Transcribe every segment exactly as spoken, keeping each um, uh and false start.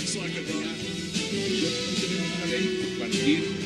hizo Argentina. Yo no tenemos una ley por cualquier.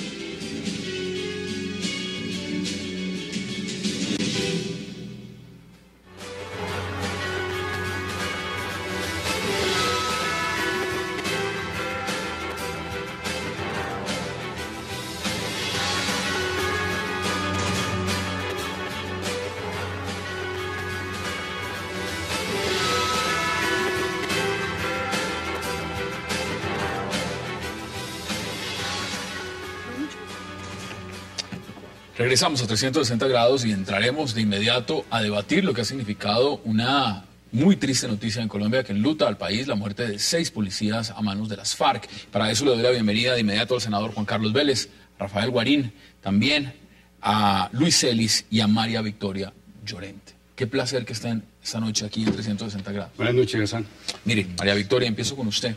Regresamos a trescientos sesenta grados y entraremos de inmediato a debatir lo que ha significado una muy triste noticia en Colombia que enluta al país, la muerte de seis policías a manos de las FARC. Para eso le doy la bienvenida de inmediato al senador Juan Carlos Vélez, a Rafael Guarín, también a Luis Celis y a María Victoria Llorente. Qué placer que estén esta noche aquí en trescientos sesenta grados. Buenas noches, Hassan. Mire, María Victoria, empiezo con usted.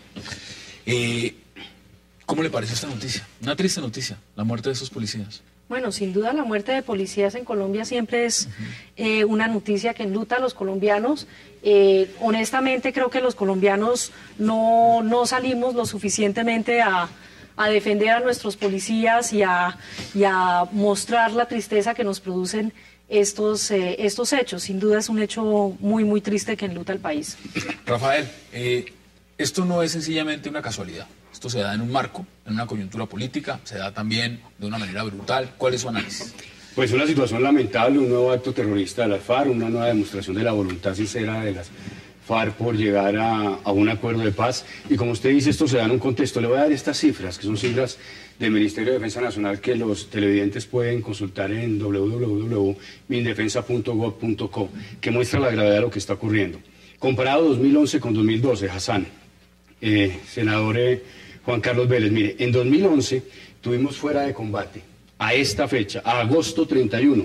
Eh, ¿Cómo le pareció esta noticia? Una triste noticia, la muerte de esos policías. Bueno, sin duda la muerte de policías en Colombia siempre es eh, una noticia que enluta a los colombianos. Eh, honestamente creo que los colombianos no, no salimos lo suficientemente a, a defender a nuestros policías y a, y a mostrar la tristeza que nos producen estos, eh, estos hechos. Sin duda es un hecho muy, muy triste que enluta al país. Rafael, eh, esto no es sencillamente una casualidad. Esto se da en un marco, en una coyuntura política, se da también de una manera brutal. ¿Cuál es su análisis? Pues una situación lamentable, un nuevo acto terrorista de las FARC, una nueva demostración de la voluntad sincera de las FARC por llegar a, a un acuerdo de paz. Y como usted dice, esto se da en un contexto. Le voy a dar estas cifras, que son cifras del Ministerio de Defensa Nacional que los televidentes pueden consultar en w w w punto mindefensa punto gov punto co, que muestra la gravedad de lo que está ocurriendo. Comparado dos mil once con dos mil doce, Hassan, eh, senador... Eh, Juan Carlos Vélez, mire, en dos mil once tuvimos fuera de combate, a esta fecha, a agosto treinta y uno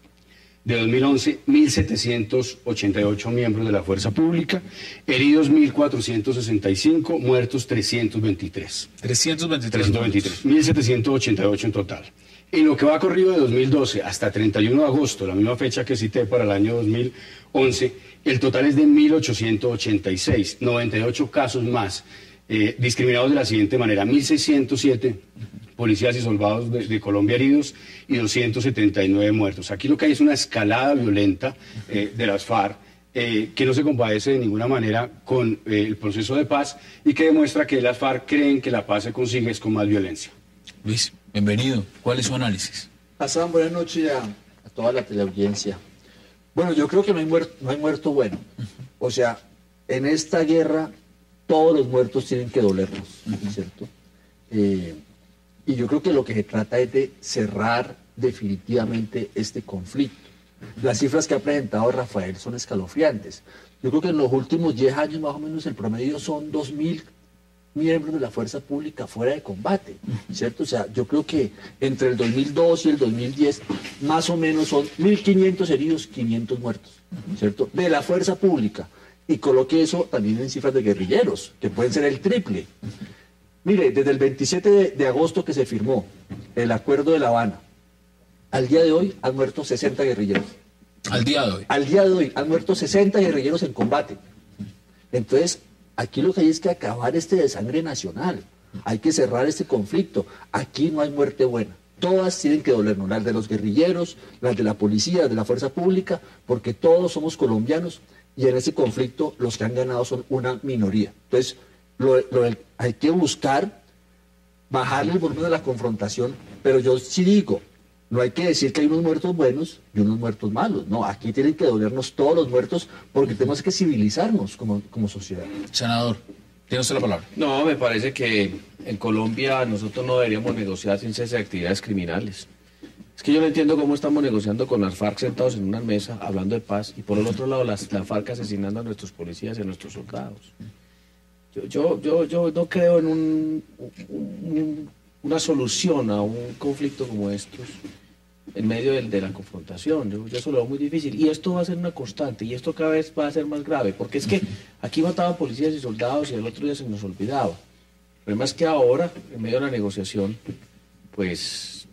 de dos mil once, mil setecientos ochenta y ocho miembros de la fuerza pública, heridos mil cuatrocientos sesenta y cinco, muertos trescientos veintitrés. trescientos veintitrés. trescientos veintitrés, mil setecientos ochenta y ocho en total. En lo que va corrido de dos mil doce hasta treinta y uno de agosto, la misma fecha que cité para el año dos mil once, el total es de mil ochocientos ochenta y seis, noventa y ocho casos más. Eh, discriminados de la siguiente manera: mil seiscientos siete policías y soldados de, de Colombia heridos y doscientos setenta y nueve muertos. Aquí lo que hay es una escalada violenta eh, de las FARC eh, que no se compadece de ninguna manera con eh, el proceso de paz y que demuestra que las FARC creen que la paz se consigue es con más violencia. Luis, bienvenido. ¿Cuál es su análisis? Hassan, buenas noches a, a toda la teleaudiencia. Bueno, yo creo que no hay muerto, no hay muerto bueno. O sea, en esta guerra todos los muertos tienen que dolernos, ¿cierto? Eh, y yo creo que lo que se trata es de cerrar definitivamente este conflicto. Las cifras que ha presentado Rafael son escalofriantes. Yo creo que en los últimos diez años más o menos el promedio son dos mil miembros de la fuerza pública fuera de combate, ¿cierto? O sea, yo creo que entre el dos mil dos y el dos mil diez más o menos son mil quinientos heridos, quinientos muertos, ¿cierto? De la fuerza pública. Y coloque eso también en cifras de guerrilleros, que pueden ser el triple. Mire, desde el veintisiete de, de agosto que se firmó el Acuerdo de La Habana, al día de hoy han muerto sesenta guerrilleros. ¿Al día de hoy? Al día de hoy han muerto sesenta guerrilleros en combate. Entonces, aquí lo que hay es que acabar este desangre nacional. Hay que cerrar este conflicto. Aquí no hay muerte buena. Todas tienen que dolernos, las de los guerrilleros, las de la policía, las de la fuerza pública, porque todos somos colombianos. Y en ese conflicto los que han ganado son una minoría. Entonces, lo, lo, hay que buscar bajarle el volumen de la confrontación, pero yo sí digo, no hay que decir que hay unos muertos buenos y unos muertos malos. No, aquí tienen que dolernos todos los muertos porque tenemos que civilizarnos como, como sociedad. Senador, tiene usted la palabra. No, me parece que en Colombia nosotros no deberíamos negociar sin cese de actividades criminales. Es que yo no entiendo cómo estamos negociando con las FARC sentados en una mesa hablando de paz y por el otro lado las, las FARC asesinando a nuestros policías y a nuestros soldados. Yo, yo, yo, yo no creo en un, un, una solución a un conflicto como estos en medio de, de la confrontación. Yo, yo eso lo veo muy difícil y esto va a ser una constante y esto cada vez va a ser más grave porque es que aquí mataban policías y soldados y el otro día se nos olvidaba. El problema es que ahora, en medio de la negociación, pues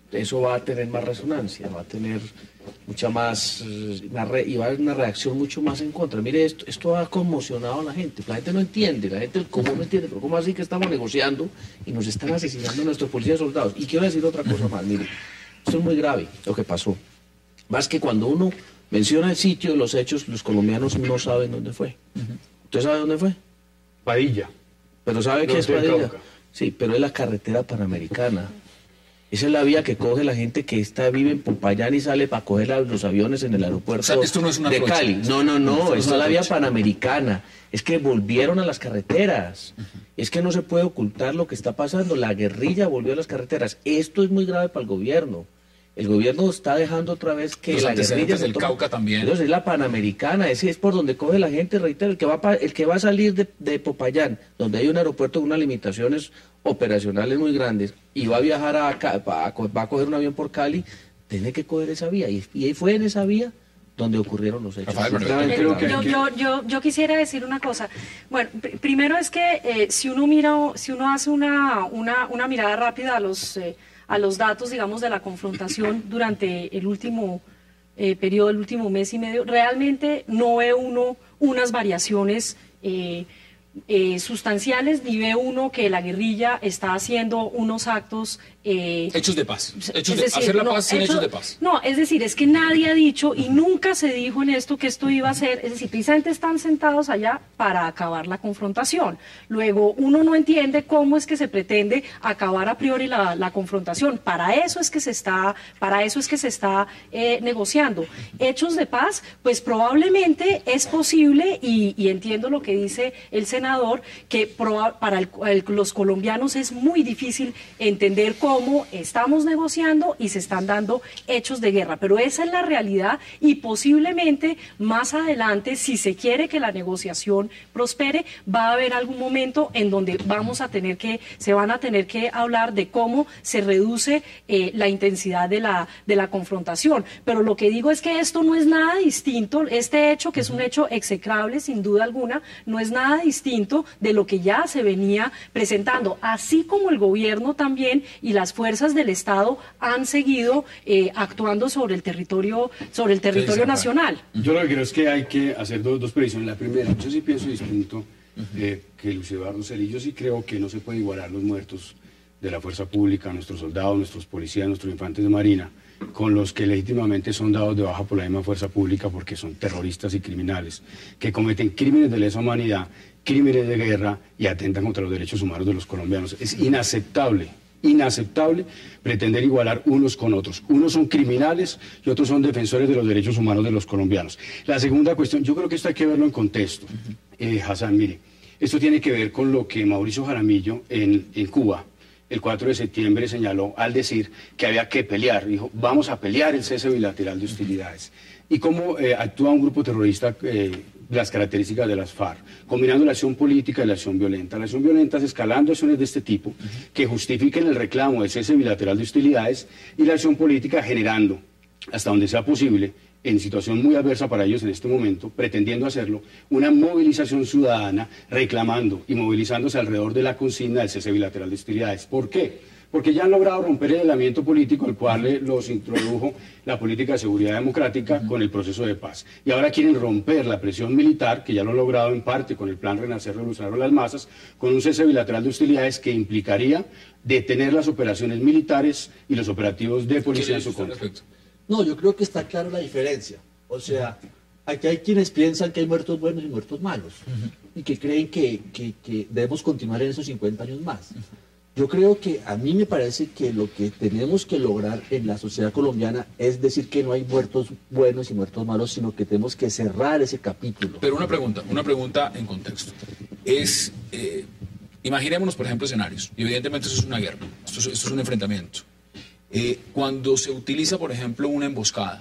eso va a tener más resonancia, va a tener mucha más, una re, y va a haber una reacción mucho más en contra. Mire, esto, esto ha conmocionado a la gente, la gente no entiende, la gente del común no entiende, pero ¿cómo así que estamos negociando y nos están asesinando a nuestros policías y soldados? Y quiero decir otra cosa más, mire, esto es muy grave lo que pasó. Más que cuando uno menciona el sitio de los hechos, los colombianos no saben dónde fue. ¿Usted sabe dónde fue? Padilla. ¿Pero sabe qué es Padilla? Sí, pero es la carretera panamericana. Esa es la vía que coge la gente que está vive en Popayán y sale para coger a los aviones en el aeropuerto, o sea, esto no es una de trocha. Cali. No, no, no, Esto no esta es es la vía trocha. panamericana. Es que volvieron a las carreteras. Uh-huh. Es que no se puede ocultar lo que está pasando. La guerrilla volvió a las carreteras. Esto es muy grave para el gobierno. El gobierno está dejando otra vez que los la guerrilla del toma... Cauca también. Entonces es la panamericana, ese es por donde coge la gente, reitero, el que va, pa... el que va a salir de, de Popayán, donde hay un aeropuerto con unas limitaciones operacionales muy grandes, y va a viajar a, a, va a coger un avión por Cali, tiene que coger esa vía, y, y fue en esa vía donde ocurrieron los hechos. Rafael, Rafael, creo que- yo, yo, yo, yo quisiera decir una cosa. Bueno, pr- primero es que eh, si uno mira, si uno hace una, una, una mirada rápida a los, eh, a los datos, digamos, de la confrontación durante el último eh, periodo, el último mes y medio, realmente no ve uno unas variaciones eh, eh, sustanciales, ni ve uno que la guerrilla está haciendo unos actos... Eh, Hechos de paz. Hechos es de, decir, hacer la no, paz sin hecho- hechos de paz. No, es decir, es que nadie ha dicho y nunca se dijo en esto que esto iba a ser, es decir, precisamente están sentados allá para acabar la confrontación. Luego, uno no entiende cómo es que se pretende acabar a priori la, la confrontación. Para eso es que se está, para eso es que se está eh, negociando. Hechos de paz, pues probablemente es posible y, y entiendo lo que dice el senador, que proba- para el- el- los colombianos es muy difícil entender cómo cómo estamos negociando y se están dando hechos de guerra. Pero esa es la realidad y posiblemente más adelante, si se quiere que la negociación prospere, va a haber algún momento en donde vamos a tener que, se van a tener que hablar de cómo se reduce eh, la intensidad de la, de la confrontación. Pero lo que digo es que esto no es nada distinto, este hecho, que es un hecho execrable sin duda alguna, no es nada distinto de lo que ya se venía presentando, así como el gobierno también y las fuerzas del Estado han seguido eh, actuando sobre el territorio, sobre el territorio Sí, nacional. Yo lo que creo es que hay que hacer dos, dos previsiones. La primera, yo sí pienso distinto eh, que Luis Eduardo Celis. Yo sí creo que no se puede igualar los muertos de la fuerza pública, nuestros soldados, nuestros policías, nuestros infantes de marina, con los que legítimamente son dados de baja por la misma fuerza pública porque son terroristas y criminales, que cometen crímenes de lesa humanidad, crímenes de guerra y atentan contra los derechos humanos de los colombianos. Es inaceptable. Inaceptable pretender igualar unos con otros. Unos son criminales y otros son defensores de los derechos humanos de los colombianos. La segunda cuestión, yo creo que esto hay que verlo en contexto. Eh, Hassan, mire, esto tiene que ver con lo que Mauricio Jaramillo en, en Cuba, el cuatro de septiembre, señaló al decir que había que pelear. Dijo, vamos a pelear el cese bilateral de hostilidades. Y cómo eh, actúa un grupo terrorista, eh, las características de las FARC, combinando la acción política y la acción violenta. La acción violenta es escalando acciones de este tipo que justifiquen el reclamo del cese bilateral de hostilidades y la acción política generando, hasta donde sea posible, en situación muy adversa para ellos en este momento, pretendiendo hacerlo, una movilización ciudadana reclamando y movilizándose alrededor de la consigna del cese bilateral de hostilidades. ¿Por qué? Porque ya han logrado romper el aislamiento político al cual eh, los introdujo la política de seguridad democrática con el proceso de paz. Y ahora quieren romper la presión militar, que ya lo han logrado en parte con el plan Renacer Revolucionario de las Masas, con un cese bilateral de hostilidades que implicaría detener las operaciones militares y los operativos de policía en su contra. Perfecto. No, yo creo que está clara la diferencia. O sea, aquí hay quienes piensan que hay muertos buenos y muertos malos, y que creen que, que, que debemos continuar en esos cincuenta años más. Yo creo que a mí me parece que lo que tenemos que lograr en la sociedad colombiana es decir que no hay muertos buenos y muertos malos, sino que tenemos que cerrar ese capítulo. Pero una pregunta, una pregunta en contexto. Es, eh, imaginémonos, por ejemplo, escenarios. Y evidentemente eso es una guerra, esto es, esto es un enfrentamiento. Eh, cuando se utiliza, por ejemplo, una emboscada,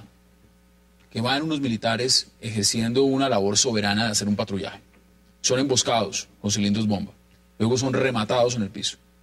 que van unos militares ejerciendo una labor soberana de hacer un patrullaje. Son emboscados con cilindros bomba. Luego son rematados en el piso.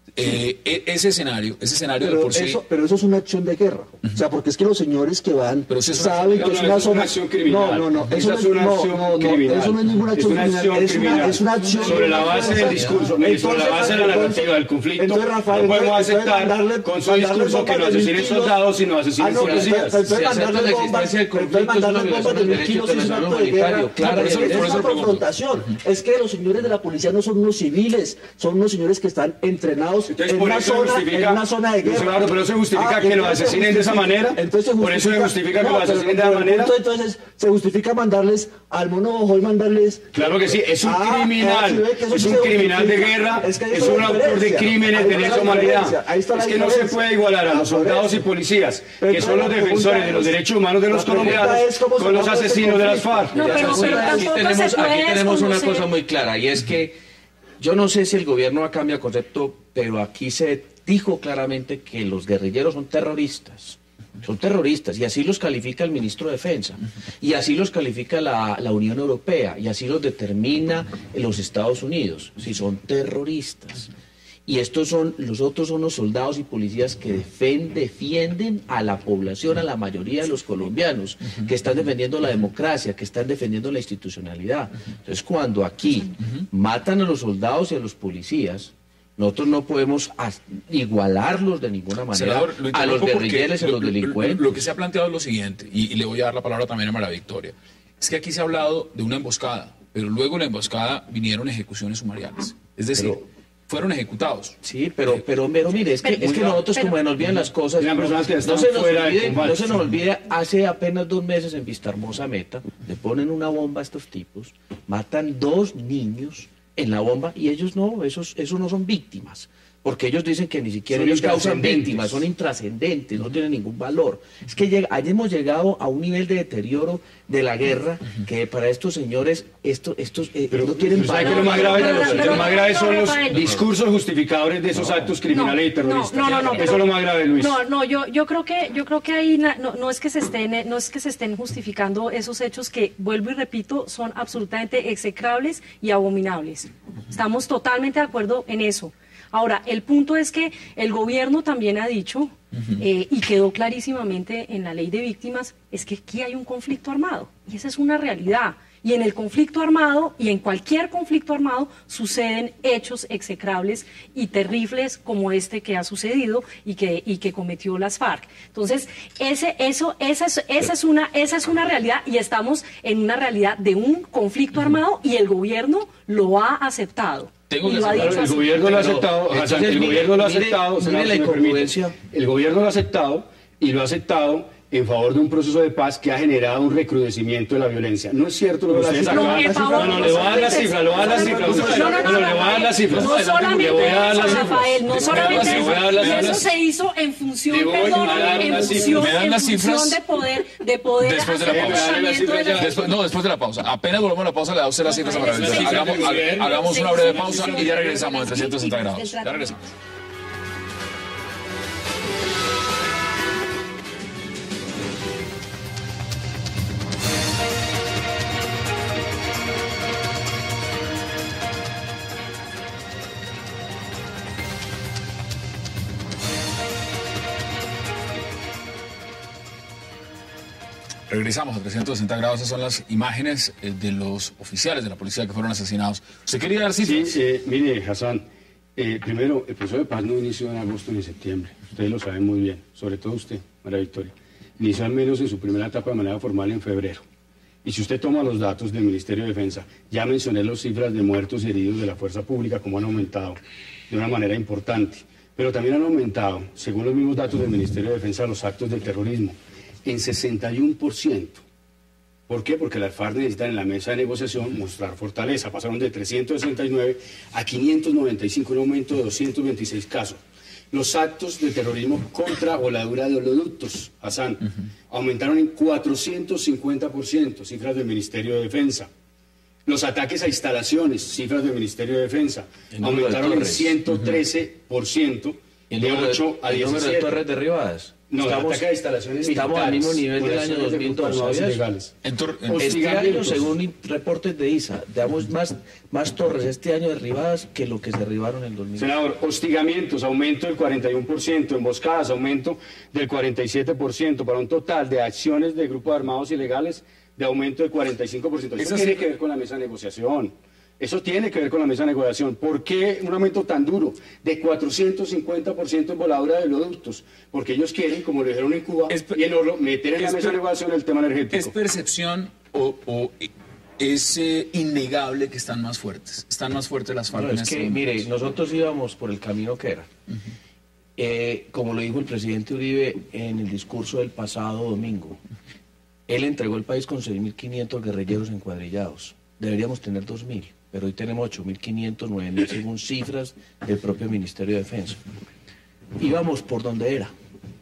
Eh, e- ese escenario, ese escenario de Pero por sí... eso, pero eso es una acción de guerra. O sea, porque es que los señores que van Pero si es una saben acción- que es no, no, una eso es una zona. acción criminal. No, no, no. Esa Eso no es una no, acción no, no, criminal. eso no es ninguna Es acción una criminal. acción Es una, criminal. es una acción Sobre la base del discurso, mire, sobre la base de la Entonces, narrativa del conflicto, entonces, Rafael, no podemos entonces, aceptar mandarle- con su mandarle discurso que bombas no de mil asesinen kilos. soldados, sino Ah, asesinen no, policías. entonces, entonces Si acepta mandarle la bombas, existencia del conflicto, entonces mandarle es una bombas de violación mil del kilos derecho es un acto de internacional guerra. Claro, por eso- es por una eso le pregunto. confrontación. Es que los señores de la policía no son unos civiles, son unos señores que están entrenados Entonces, en por una eso zona, justifica- en una zona de guerra. Claro, pero eso justifica Ah, que los entonces asesinen de esa justifica- manera. entonces Por eso se justifica que no, los pero- asesinen de pero esa el manera. punto, entonces se justifica mandarles al mono ojo y mandarles. Claro que sí, es un Ah, criminal, sí ve que eso es sí un se criminal de justifica. guerra, Es que ahí es está la un autor de diferencia. crímenes Ahí de está lesa la humanidad. diferencia. Ahí está la Es que no se diferencia. puede igualar a Ah, los por soldados eso. y policías, Pero que son los la pregunta defensores de los es- derechos humanos de los la pregunta colombianos, es cómo se con los llama este asesinos de las conflicto. FARC. No, Ya pero- se pero puede. tampoco aquí se tenemos, puede aquí tenemos una desconocer. cosa muy clara y es que yo no sé si el gobierno ha cambiado concepto, pero aquí se dijo claramente que los guerrilleros son terroristas. Son terroristas y así los califica el ministro de Defensa y así los califica la, la Unión Europea y así los determina los Estados Unidos, si son terroristas. Y estos son, los otros son los soldados y policías que defen- defienden a la población, a la mayoría de los colombianos, que están defendiendo la democracia, que están defendiendo la institucionalidad. Entonces, cuando aquí matan a los soldados y a los policías, nosotros no podemos as- igualarlos de ninguna manera Senador, lo a los interrumpo porque guerrilleros y a lo- los lo- delincuentes. Lo, lo que se ha planteado es lo siguiente, y, y le voy a dar la palabra también a María Victoria. Es que aquí se ha hablado de una emboscada, pero luego en la emboscada vinieron ejecuciones sumariales. Es decir, Pero- fueron ejecutados. Sí, pero, pero, pero mire, es que, Pero- es que nosotros pero- como se nos olvidan las cosas, Eran no, personas que no estaban se nos fuera de olvide, combate. no se nos olvide, hace apenas dos meses en Vista Hermosa Meta, le ponen una bomba a estos tipos, matan dos niños en la bomba y ellos no, esos, esos no son víctimas. Porque ellos dicen que ni siquiera Son ellos causan intrascendentes. víctimas, son intrascendentes, no tienen ningún valor. Es que llega, hayamos llegado a un nivel de deterioro de la guerra que para estos señores esto, estos eh, Pero, no tienen ¿sabe valor. que lo más grave, Pero- pero- lo más grave son pero- los Rafael. discursos justificadores de esos actos criminales y terroristas? No, no, no, Eso pero- es lo más grave, Luis. No, no, yo, yo creo que, yo creo que ahí na- no, no es que se estén, eh, no es que se estén justificando esos hechos que, vuelvo y repito, son absolutamente execrables y abominables. Estamos totalmente de acuerdo en eso. Ahora, el punto es que el gobierno también ha dicho, eh, y quedó clarísimamente en la ley de víctimas, es que aquí hay un conflicto armado. Y esa es una realidad. Y en el conflicto armado, y en cualquier conflicto armado, suceden hechos execrables y terribles como este que ha sucedido y que, y que cometió las FARC. Entonces, ese, eso, esa, es, esa, es una, esa es una realidad y estamos en una realidad de un conflicto armado y el gobierno lo ha aceptado. Tengo Y que lo ha aceptarlo. dicho El así. gobierno lo ha Pero, aceptado, entonces, Hassan, el mire, gobierno lo ha mire, aceptado, mire senador, la si me permite. incongruencia. El gobierno lo ha aceptado y lo ha aceptado en favor de un proceso de paz que ha generado un recrudecimiento de la violencia. No es cierto lo que No, ustedes la No, acaban en de favor- No, no, le voy a dar la cifra, le voy a dar la cifra. No, no, no, No, no, le voy a dar la cifra. No solamente Le voy a dar la eso, cifra. Rafael, no Le solamente voy a dar la eso. Y cifra. eso se hizo en función, Le voy a perdóname, dar en las función, cifras. ¿Me dan en las función cifras? de poder, de poder Después de la hacer pausa. tratamiento de la- Después, no, después de la pausa. Apenas volvamos a la pausa, le da usted las cifras a María Victoria. Sí, sí, Hagamos, sí, ha- sí. hagamos Sí, una sí, breve sí, pausa sí, y sí, ya sí, regresamos en sí, trescientos sesenta sí, grados. sí, Ya regresamos. Regresamos a trescientos sesenta grados. Esas son las imágenes eh, de los oficiales de la policía que fueron asesinados. ¿Usted quería dar Sí, cifras? eh, mire, Hassan, eh, primero, el proceso de paz no inició en agosto ni en septiembre. Ustedes lo saben muy bien, sobre todo usted, María Victoria. Inició al menos en su primera etapa de manera formal en febrero. Y si usted toma los datos del Ministerio de Defensa, ya mencioné las cifras de muertos y heridos de la fuerza pública, como han aumentado de una manera importante. Pero también han aumentado, según los mismos datos del Ministerio de Defensa, los actos de terrorismo en sesenta y uno por ciento. ¿Por qué? Porque las FARC necesitan en la mesa de negociación mostrar fortaleza. Pasaron de trescientos sesenta y nueve a quinientos noventa y cinco, un aumento de doscientos veintiséis casos. Los actos de terrorismo contra voladura de oleoductos, Hassan, aumentaron en cuatrocientos cincuenta por ciento, cifras del Ministerio de Defensa. Los ataques a instalaciones, cifras del Ministerio de Defensa, El número de aumentaron en torres. ciento trece por ciento, ¿Y el de número de- ocho a el número de diecisiete. torres derribadas? No, estamos, ataque a instalaciones estamos al militares, mismo nivel del año poblaciones de dos mil grupos dos. armados ¿Sabías? ilegales. En tor- en- Pues- Este año, Hostigamientos. según i- reportes de I S A, damos más, más torres este año derribadas que lo que se derribaron en el dos mil. Senador, hostigamientos, aumento del cuarenta y uno por ciento, emboscadas, aumento del cuarenta y siete por ciento, para un total de acciones de grupos armados ilegales de aumento del cuarenta y cinco por ciento. Eso Esa tiene sí- que ver con la mesa de negociación. Eso tiene que ver con la mesa de negociación. ¿Por qué un aumento tan duro de cuatrocientos cincuenta por ciento en voladura de oleoductos? Porque ellos quieren, como lo dijeron en Cuba Es per- y en Oro, meter en la es mesa de per- negociación el tema energético. ¿Es percepción o, o es eh, innegable que están más fuertes? Están más fuertes las FARC No, en es este que, momento? mire, nosotros íbamos por el camino que era. Eh, como lo dijo el presidente Uribe en el discurso del pasado domingo, él entregó el país con seis mil quinientos guerrilleros encuadrillados. Deberíamos tener dos mil, pero hoy tenemos ocho mil quinientos, nueve mil según cifras del propio Ministerio de Defensa. Íbamos por donde era.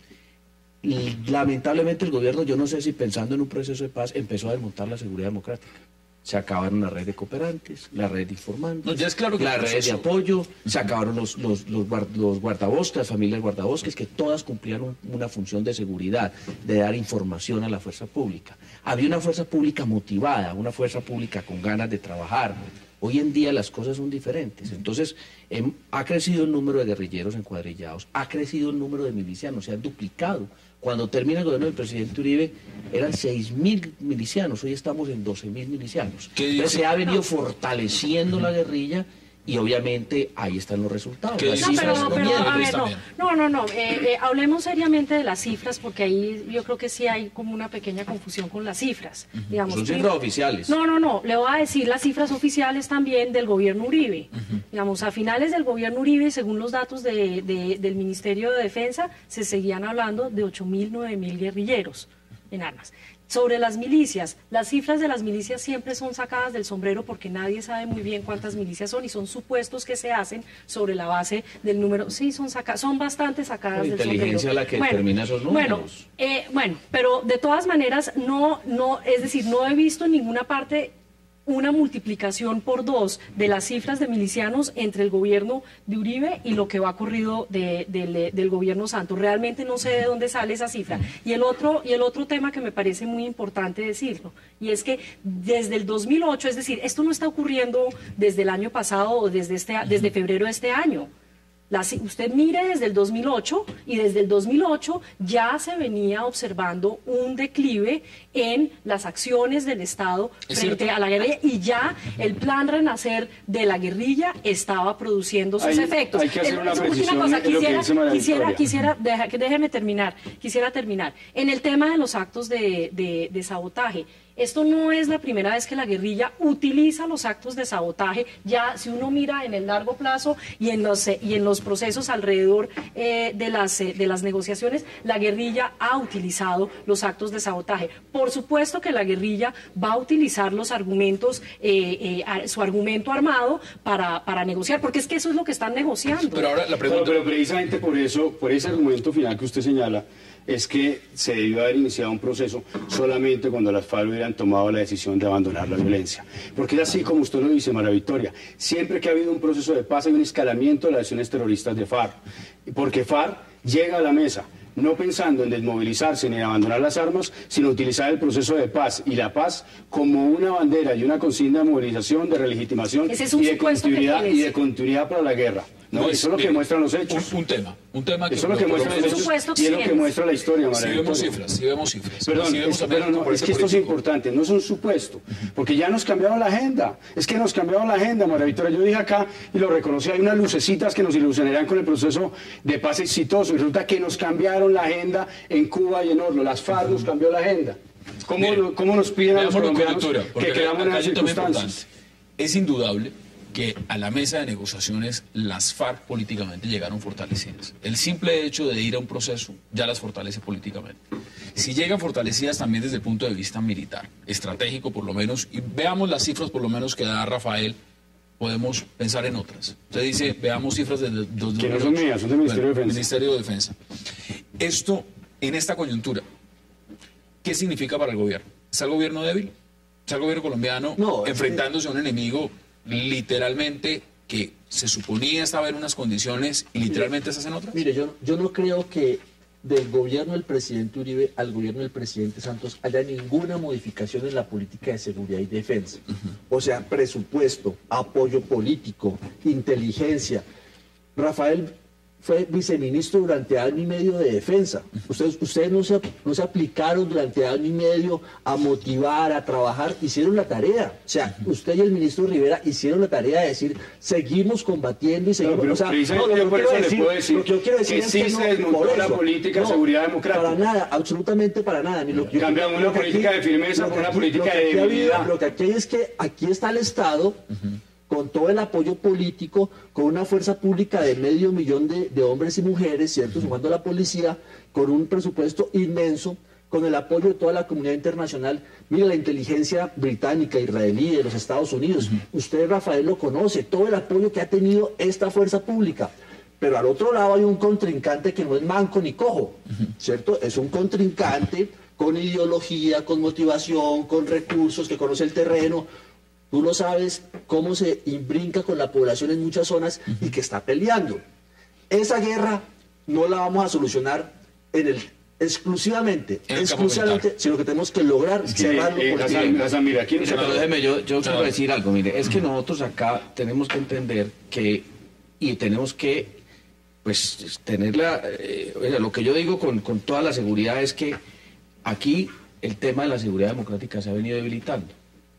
Y lamentablemente el gobierno, yo no sé si pensando en un proceso de paz, empezó a desmontar la seguridad democrática. Se acabaron la red de cooperantes, la red de informantes, No, ya es claro que la el red de proceso- apoyo, se acabaron los, los, los, guard- los guardabosques, las familias guardabosques, que todas cumplían un- una función de seguridad, de dar información a la fuerza pública. Había una fuerza pública motivada, una fuerza pública con ganas de trabajar. Hoy en día las cosas son diferentes. Entonces, em, ha crecido el número de guerrilleros encuadrillados, ha crecido el número de milicianos, se han duplicado. Cuando termina el gobierno del presidente Uribe, eran seis mil milicianos, hoy estamos en doce mil milicianos. ¿Qué Entonces, dice? se ha venido fortaleciendo la guerrilla y obviamente ahí están los resultados. ¿Qué Las dice? No, cifras pero, no pero, mienten. a ver, no, también. no, no, no, eh, eh, hablemos seriamente de las cifras porque ahí yo creo que sí hay como una pequeña confusión con las cifras. Digamos, Son pri- cifras oficiales. No, no, no, le voy a decir las cifras oficiales también del gobierno Uribe. Digamos, a finales del gobierno Uribe, según los datos de- de- del Ministerio de Defensa, se seguían hablando de ocho mil, nueve mil guerrilleros en armas. Sobre las milicias, las cifras de las milicias siempre son sacadas del sombrero porque nadie sabe muy bien cuántas milicias son y son supuestos que se hacen sobre la base del número. Sí, son saca- son bastante sacadas La del sombrero. inteligencia la que determina esos Bueno, números. eh, bueno, pero de todas maneras no, no, es decir, no he visto en ninguna parte una multiplicación por dos de las cifras de milicianos entre el gobierno de Uribe y lo que va ocurrido de- del, del gobierno Santos. Realmente no sé de dónde sale esa cifra. Y el otro y el otro tema que me parece muy importante decirlo, y es que desde el dos mil ocho, es decir, esto no está ocurriendo desde el año pasado o desde, este, desde febrero de este año. La ci- usted mire desde el dos mil ocho y desde el dos mil ocho ya se venía observando un declive en las acciones del Estado ¿Es frente cierto? a la guerrilla y ya el plan Renacer de la guerrilla estaba produciendo sus Hay- efectos. hay que hacer Eh, una última precisión cosa, en lo que quisiera, dice María quisiera, Victoria. quisiera, deja- que déjeme terminar, quisiera terminar. En el tema de los actos de, de- de sabotaje, esto no es la primera vez que la guerrilla utiliza los actos de sabotaje. Ya si uno mira en el largo plazo y en los, eh, y en los procesos alrededor eh, de, las, eh, de las negociaciones, la guerrilla ha utilizado los actos de sabotaje. Por supuesto que la guerrilla va a utilizar los argumentos, eh, eh, a- su argumento armado para, para negociar, porque es que eso es lo que están negociando. Pero ahora la Pero, pregunta... pero precisamente por eso, por ese argumento final que usted señala, es que se debió haber iniciado un proceso solamente cuando las FARC hubieran tomado la decisión de abandonar la violencia. Porque es así como usted lo dice, María Victoria. Siempre que ha habido un proceso de paz hay un escalamiento de las acciones terroristas de FARC. Porque FARC llega a la mesa no pensando en desmovilizarse ni en abandonar las armas, sino utilizar el proceso de paz y la paz como una bandera y una consigna de movilización, de relegitimación Ese es un y de supuesto que continuidad tienes. y de continuidad para la guerra. No, eso es lo que mire, muestran los hechos. Un, un tema, un tema que... Eso es lo que por muestran menos- los supuesto hechos que y es lo que tienes. muestra la historia, María Sí vemos Victoria. cifras, sí vemos cifras. Perdón, sí vemos es, también pero no, componente es que esto es político. importante, no es un supuesto, porque ya nos cambiaron la agenda, es que nos cambiaron la agenda, María Victoria, yo dije acá y lo reconocí, hay unas lucecitas que nos ilusionarán con el proceso de paz exitoso, y resulta que nos cambiaron la agenda en Cuba y en Oslo, las FARC nos cambió la agenda. ¿Cómo, Mire, lo- cómo nos piden a los Veámoslo con colombianos altura, porque que quedamos en acá esas hay un tema circunstancias? importante. Es indudable que a la mesa de negociaciones las FARC políticamente llegaron fortalecidas. El simple hecho de ir a un proceso ya las fortalece políticamente. Si llegan fortalecidas también desde el punto de vista militar, estratégico por lo menos, y veamos las cifras por lo menos que da Rafael, podemos pensar en otras. Usted dice, veamos cifras de dos Que no son mías, son del Ministerio de Defensa. Ministerio de Defensa. Esto, en esta coyuntura, ¿qué significa para el gobierno? ¿Está el gobierno débil? ¿Está el gobierno colombiano No, es enfrentándose a un enemigo literalmente que se suponía estaba en unas condiciones y literalmente se hacen otras? Mire, yo, yo no creo que del gobierno del presidente Uribe al gobierno del presidente Santos haya ninguna modificación en la política de seguridad y defensa. Uh-huh. O sea, presupuesto, apoyo político, inteligencia. Rafael fue viceministro durante año y medio de defensa. Ustedes, ustedes no, se, no se aplicaron durante año y medio a motivar, a trabajar, hicieron la tarea. O sea, usted y el ministro Rivera hicieron la tarea de decir, seguimos combatiendo y seguimos... No, o sea, no, no, yo por eso decir, le puedo decir lo que yo quiero decir que es sí que se no, desmontó por la eso, política de no, seguridad democrática. Para nada, absolutamente para nada. Ni lo, yo, Cambian una lo que política aquí- de firmeza lo por que una aquí- política lo que de aquí ha habido- debilidad. Lo que aquí hay es que aquí está el Estado... Uh-huh. con todo el apoyo político, con una fuerza pública de medio millón de, de hombres y mujeres, ¿cierto? Sumando a la policía, con un presupuesto inmenso, con el apoyo de toda la comunidad internacional. Mire, la inteligencia británica, israelí, de los Estados Unidos. Uh-huh. Usted, Rafael, lo conoce, todo el apoyo que ha tenido esta fuerza pública. Pero al otro lado hay un contrincante que no es manco ni cojo, uh-huh. ¿cierto? Es un contrincante con ideología, con motivación, con recursos, que conoce el terreno. Tú no sabes cómo se imbrinca con la población en muchas zonas y que está peleando. Esa guerra no la vamos a solucionar en el, exclusivamente, En el campo exclusivamente, militar. sino que tenemos que lograr Es que, cerrarlo eh, por Hassan, tiempo. Hassan, mira, aquí no se Pero trata- déjeme, yo, yo quiero Claro. decir algo, mire, es que nosotros acá tenemos que entender que, y tenemos que, pues, tenerla, eh, oiga, lo que yo digo con, con toda la seguridad es que aquí el tema de la seguridad democrática se ha venido debilitando.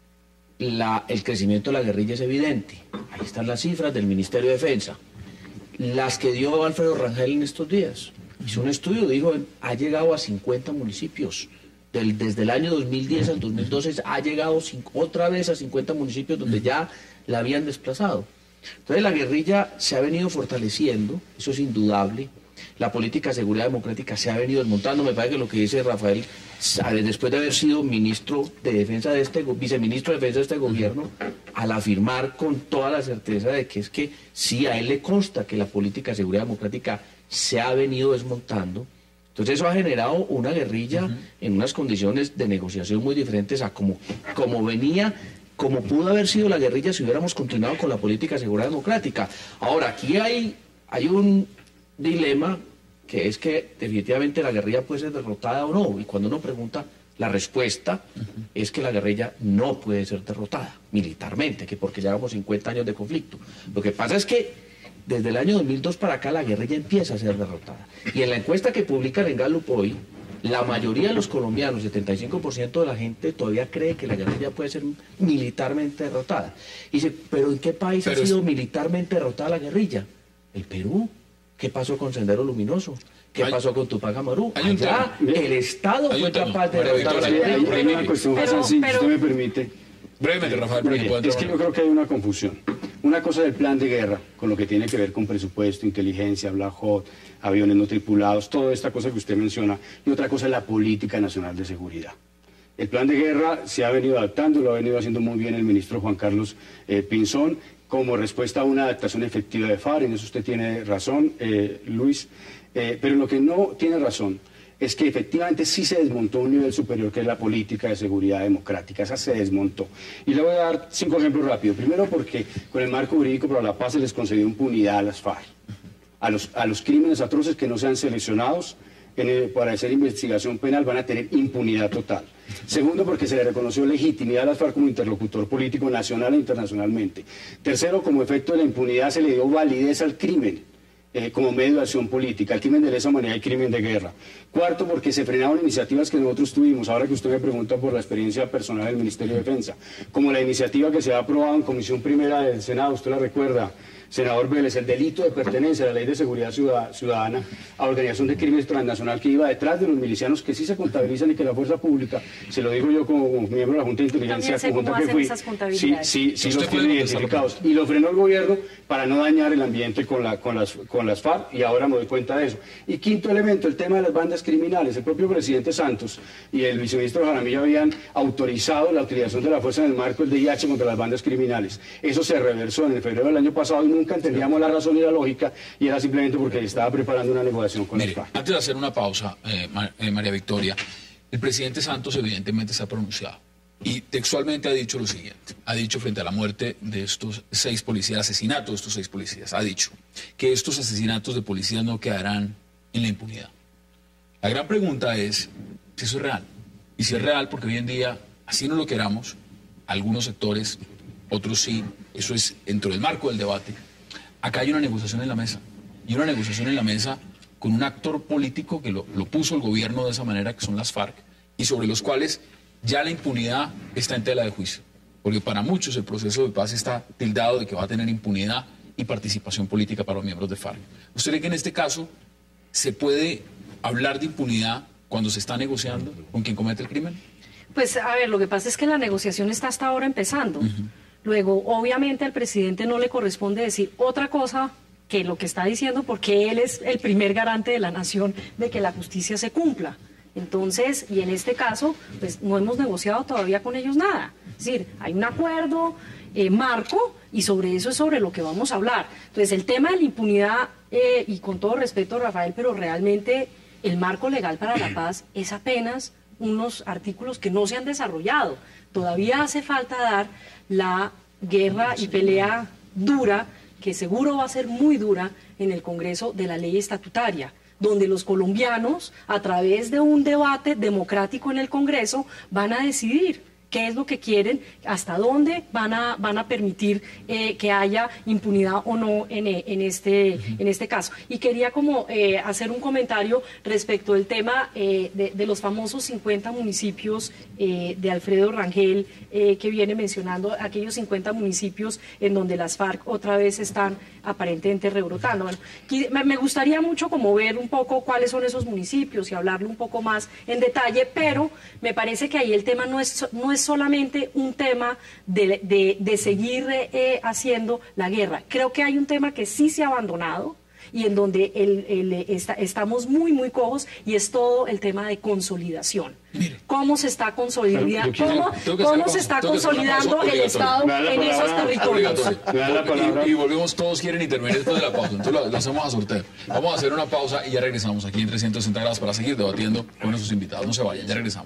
La, el crecimiento de la guerrilla es evidente. Ahí están las cifras del Ministerio de Defensa. Las que dio Alfredo Rangel en estos días. Hizo un estudio, dijo, ha llegado a cincuenta municipios. Del, desde el año dos mil diez al dos mil doce ha llegado cinco, otra vez a cincuenta municipios donde ya la habían desplazado. Entonces la guerrilla se ha venido fortaleciendo, eso es indudable. La política de seguridad democrática se ha venido desmontando. Me parece que lo que dice Rafael, sabe, después de haber sido ministro de defensa de este, go- viceministro de defensa de este gobierno, al afirmar con toda la certeza de que es que sí, a él le consta que la política de seguridad democrática se ha venido desmontando. Entonces eso ha generado una guerrilla uh-huh. en unas condiciones de negociación muy diferentes a como, como venía, como pudo haber sido la guerrilla si hubiéramos continuado con la política de seguridad democrática. Ahora, aquí hay, hay un dilema que es que definitivamente la guerrilla puede ser derrotada o no, y cuando uno pregunta, la respuesta uh-huh. es que la guerrilla no puede ser derrotada militarmente, que porque llevamos cincuenta años de conflicto. Lo que pasa es que desde el año dos mil dos para acá la guerrilla empieza a ser derrotada, y en la encuesta que publican en Gallup hoy, la mayoría de los colombianos, setenta y cinco por ciento de la gente todavía cree que la guerrilla puede ser militarmente derrotada. Y dice, ¿pero en qué país Pero ha sido es... militarmente derrotada la guerrilla? El Perú. ¿Qué pasó con Sendero Luminoso? ¿Qué Hay, pasó con Tupac Amaru? hay un Allá tema. el Estado Hay fue un tema. capaz de María derrotar a la Victoria, Hay, guerrilla. hay una cuestión, Pero- Hassan, si pero- usted me permite. Brevemente, Rafael, para que pueda Es que yo entrar. creo que hay una confusión. Una cosa es el plan de guerra, con lo que tiene que ver con presupuesto, inteligencia, Black Hawk, aviones no tripulados, toda esta cosa que usted menciona, y otra cosa es la política nacional de seguridad. El plan de guerra se ha venido adaptando, lo ha venido haciendo muy bien el ministro Juan Carlos eh, Pinzón, como respuesta a una adaptación efectiva de FARC, en eso usted tiene razón, eh, Luis, eh, pero lo que no tiene razón es que efectivamente sí se desmontó un nivel superior que es la política de seguridad democrática, esa se desmontó. Y le voy a dar cinco ejemplos rápidos. Primero porque con el marco jurídico para la paz se les concedió impunidad a las FARC, a los, a los crímenes atroces que no sean seleccionados en el, para hacer investigación penal van a tener impunidad total. Segundo, porque se le reconoció legitimidad a las FARC como interlocutor político nacional e internacionalmente. Tercero, como efecto de la impunidad se le dio validez al crimen. Eh, como medio de acción política, el crimen de lesa humanidad y crimen de guerra. Cuarto, porque se frenaron iniciativas que nosotros tuvimos, ahora que usted me pregunta por la experiencia personal del Ministerio de Defensa, como la iniciativa que se ha aprobado en Comisión Primera del Senado, usted la recuerda, senador Vélez, el delito de pertenencia a la Ley de Seguridad Ciudadana a organización de crímenes transnacional que iba detrás de los milicianos que sí se contabilizan y que la fuerza pública, se lo digo yo como miembro de la Junta de Inteligencia sé cómo Conjunta que hacen fui, esas sí, contabilidades. sí, sí Usted los puede tienen contestarlo. identificados. Y lo frenó el gobierno para no dañar el ambiente con, la, con, las, con las FARC, y ahora me doy cuenta de eso. Y quinto elemento, el tema de las bandas criminales. El propio presidente Santos y el viceministro Jaramillo habían autorizado la utilización de la fuerza en el marco del D I H contra las bandas criminales. Eso se reversó en el febrero del año pasado y nunca entendíamos la razón y la lógica, y era simplemente porque estaba preparando una negociación con Mire, las FARC. antes de hacer una pausa, eh, Mar- eh, María Victoria, el presidente Santos evidentemente se ha pronunciado y textualmente ha dicho lo siguiente, ha dicho frente a la muerte de estos seis policías, asesinato de estos seis policías, ha dicho que estos asesinatos de policías no quedarán en la impunidad. La gran pregunta es si eso es real. Y si es real, porque hoy en día, así no lo queramos, algunos sectores, otros sí, eso es dentro del marco del debate. Acá hay una negociación en la mesa. Y una negociación en la mesa con un actor político que lo, lo puso el gobierno de esa manera, que son las FARC, y sobre los cuales ya la impunidad está en tela de juicio. Porque para muchos el proceso de paz está tildado de que va a tener impunidad y participación política para los miembros de FARC. ¿Usted cree que en este caso se puede hablar de impunidad cuando se está negociando con quien comete el crimen? Pues a ver, lo que pasa es que la negociación está hasta ahora empezando. Uh-huh. Luego, obviamente al presidente no le corresponde decir otra cosa que lo que está diciendo, porque él es el primer garante de la nación de que la justicia se cumpla. Entonces, y en este caso, pues no hemos negociado todavía con ellos nada. Es decir, hay un acuerdo eh, marco y sobre eso es sobre lo que vamos a hablar. Entonces, el tema de la impunidad, eh, y con todo respeto, Rafael, pero realmente el marco legal para la paz es apenas unos artículos que no se han desarrollado. Todavía hace falta dar la guerra y pelea dura, que seguro va a ser muy dura en el Congreso de la Ley Estatutaria, donde los colombianos, a través de un debate democrático en el Congreso, van a decidir qué es lo que quieren, hasta dónde van a, van a permitir eh, que haya impunidad o no en, en, este, en este caso. Y quería como eh, hacer un comentario respecto del tema eh, de, de los famosos cincuenta municipios eh, de Alfredo Rangel, eh, que viene mencionando aquellos cincuenta municipios en donde las FARC otra vez están aparentemente rebrotando. Bueno, me gustaría mucho como ver un poco cuáles son esos municipios y hablarle un poco más en detalle, pero me parece que ahí el tema no es, no es solamente un tema de, de, de seguir eh, haciendo la guerra. Creo que hay un tema que sí se ha abandonado y en donde el, el, está, estamos muy, muy cojos, y es todo el tema de consolidación. Mire. ¿Cómo se está consolidando, cómo, cómo se está consolidando el Estado en esos territorios? Y, y volvemos, todos quieren intervenir después de la pausa, entonces lo, lo hacemos a sorteo. Vamos a hacer una pausa y ya regresamos aquí en trescientos sesenta grados para seguir debatiendo con nuestros invitados. No se vayan, ya regresamos.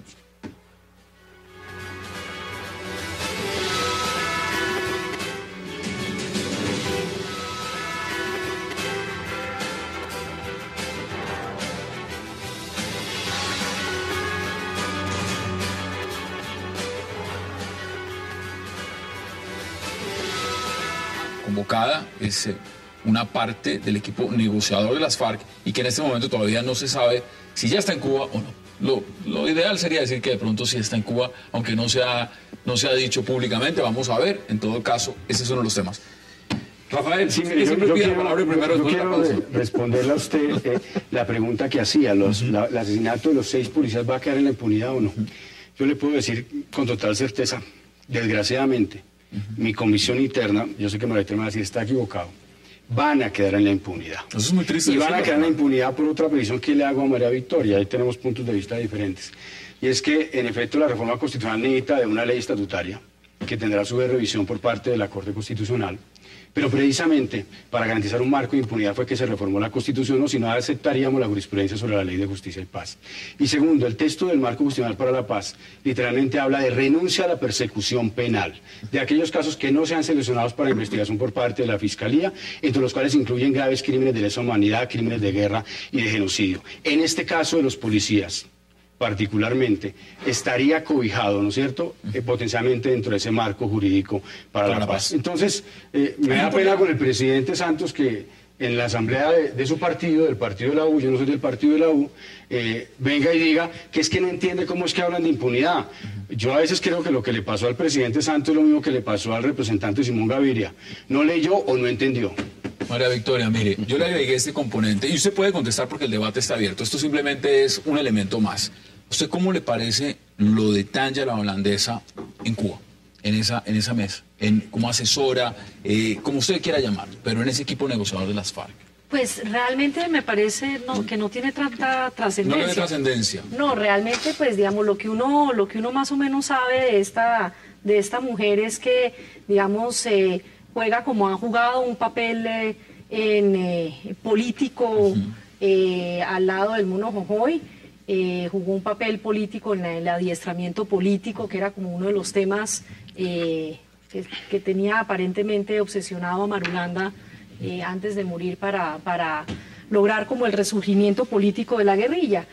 Convocada es eh, una parte del equipo negociador de las FARC y que en este momento todavía no se sabe si ya está en Cuba o no. Lo, lo ideal sería decir que de pronto sí está en Cuba, aunque no se ha, no se ha dicho públicamente. Vamos a ver, en todo caso, ese es uno de los temas. Rafael, sí, mire, yo, yo quiero, la primero, yo quiero de, responderle a usted eh, la pregunta que hacía. Los, uh-huh. la, el asesinato de los seis policías, ¿va a quedar en la impunidad o no? Uh-huh. Yo le puedo decir con total certeza, desgraciadamente, Uh-huh. mi comisión interna, yo sé que María Teresa decir está equivocado, van a quedar en la impunidad. Eso es muy triste. Y van a quedar en la impunidad por otra petición que le hago a María Victoria. Ahí tenemos puntos de vista diferentes. Y es que, en efecto, la reforma constitucional necesita de una ley estatutaria que tendrá su revisión por parte de la Corte Constitucional. Pero precisamente para garantizar un marco de impunidad fue que se reformó la Constitución, o si no aceptaríamos la jurisprudencia sobre la Ley de Justicia y Paz. Y segundo, el texto del marco constitucional para la paz literalmente habla de renuncia a la persecución penal, de aquellos casos que no sean seleccionados para investigación por parte de la Fiscalía, entre los cuales incluyen graves crímenes de lesa humanidad, crímenes de guerra y de genocidio. En este caso de los policías, particularmente, estaría cobijado, ¿no es cierto?, eh, potencialmente dentro de ese marco jurídico para, para la, la paz. paz. Entonces, eh, me da pena con el presidente Santos que en la asamblea de, de su partido, del partido de la U, yo no soy del partido de la U, eh, venga y diga que es que no entiende cómo es que hablan de impunidad. Yo a veces creo que lo que le pasó al presidente Santos es lo mismo que le pasó al representante Simón Gaviria. No leyó o no entendió. María Victoria, mire, yo le agregué este componente y usted puede contestar porque el debate está abierto. Esto simplemente es un elemento más. ¿Usted cómo le parece lo de Tanya la holandesa en Cuba, en esa, en esa mesa, en, como asesora, eh, como usted quiera llamarlo, pero en ese equipo negociador de las FARC? Pues realmente me parece no, que no tiene tanta trascendencia. No tiene trascendencia. No, realmente, pues digamos, lo que uno, lo que uno más o menos sabe de esta, de esta mujer es que, digamos, eh, juega como ha jugado un papel eh, en, eh, político uh-huh. eh, al lado del Mono Jojoy. Eh, jugó un papel político en, la, en el adiestramiento político, que era como uno de los temas eh, que, que tenía aparentemente obsesionado a Marulanda eh, antes de morir para, para lograr como el resurgimiento político de la guerrilla.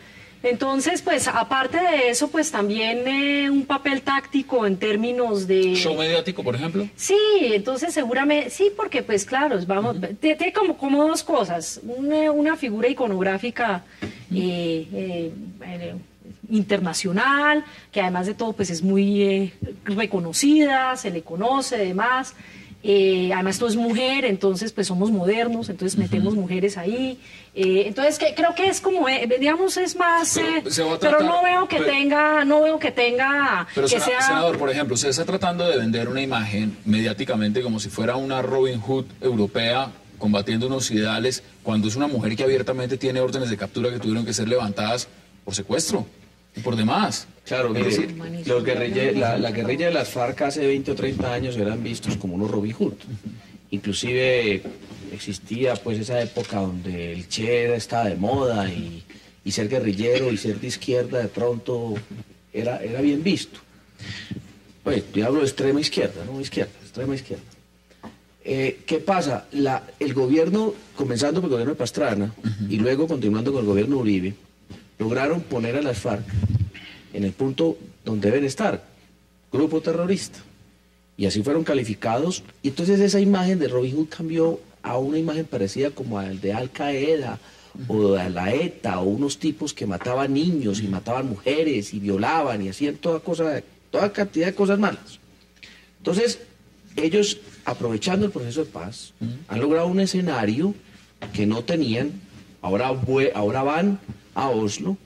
Entonces, pues aparte de eso, pues también eh, un papel táctico en términos de... ¿Show mediático, por ejemplo? Sí, entonces seguramente, sí, porque pues claro, vamos, uh-huh. tiene como, como dos cosas, una, una figura iconográfica eh, eh, eh, internacional, que además de todo pues es muy eh, reconocida, se le conoce, demás. Eh, además todo es mujer, entonces pues somos modernos, entonces metemos uh-huh. mujeres ahí. Eh, entonces que, creo que es como, eh, digamos, es más, eh, pero, tratar, pero no veo que pero, tenga, no veo que tenga, pero que sena, sea... senador, por ejemplo, usted está tratando de vender una imagen mediáticamente como si fuera una Robin Hood europea combatiendo unos ideales, cuando es una mujer que abiertamente tiene órdenes de captura que tuvieron que ser levantadas por secuestro y por demás. Claro, es decir, los guerrilla, la, la guerrilla de las FARC hace veinte o treinta años eran vistos como unos Robin Hood. Inclusive existía pues esa época donde el Che estaba de moda y, y ser guerrillero y ser de izquierda de pronto era, era bien visto. Pues yo hablo de extrema izquierda, no izquierda, extrema izquierda. Eh, ¿Qué pasa? La, el gobierno, comenzando por el gobierno de Pastrana uh-huh. y luego continuando con el gobierno Uribe, lograron poner a las FARC en el punto donde deben estar, grupo terrorista. Y así fueron calificados. Y entonces esa imagen de Robin Hood cambió a una imagen parecida como al de Al Qaeda o a la ETA, o unos tipos que mataban niños y mataban mujeres y violaban y hacían toda cosa, toda cantidad de cosas malas. Entonces, ellos, aprovechando el proceso de paz, han logrado un escenario que no tenían. Ahora, ahora van a Oslo,